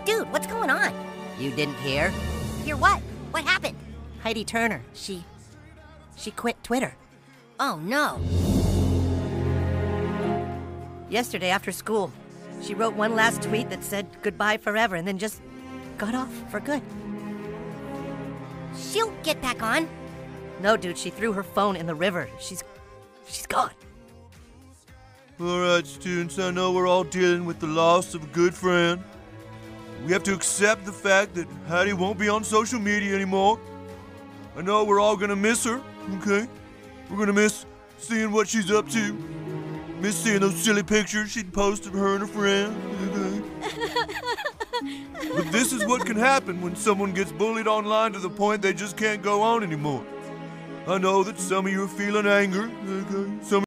Dude, what's going on? You didn't hear? Hear what? What happened? Heidi Turner, she quit Twitter. Oh, no. Yesterday after school, she wrote one last tweet that said goodbye forever and then just got off for good. She'll get back on. No, dude, she threw her phone in the river. She's gone. All right, students, I know we're all dealing with the loss of a good friend. We have to accept the fact that Heidi won't be on social media anymore. I know we're all gonna miss her, okay? We're gonna miss seeing what she's up to. Miss seeing those silly pictures she'd post of her and her friends, okay? But this is what can happen when someone gets bullied online to the point they just can't go on anymore. I know that some of you are feeling anger, okay? Some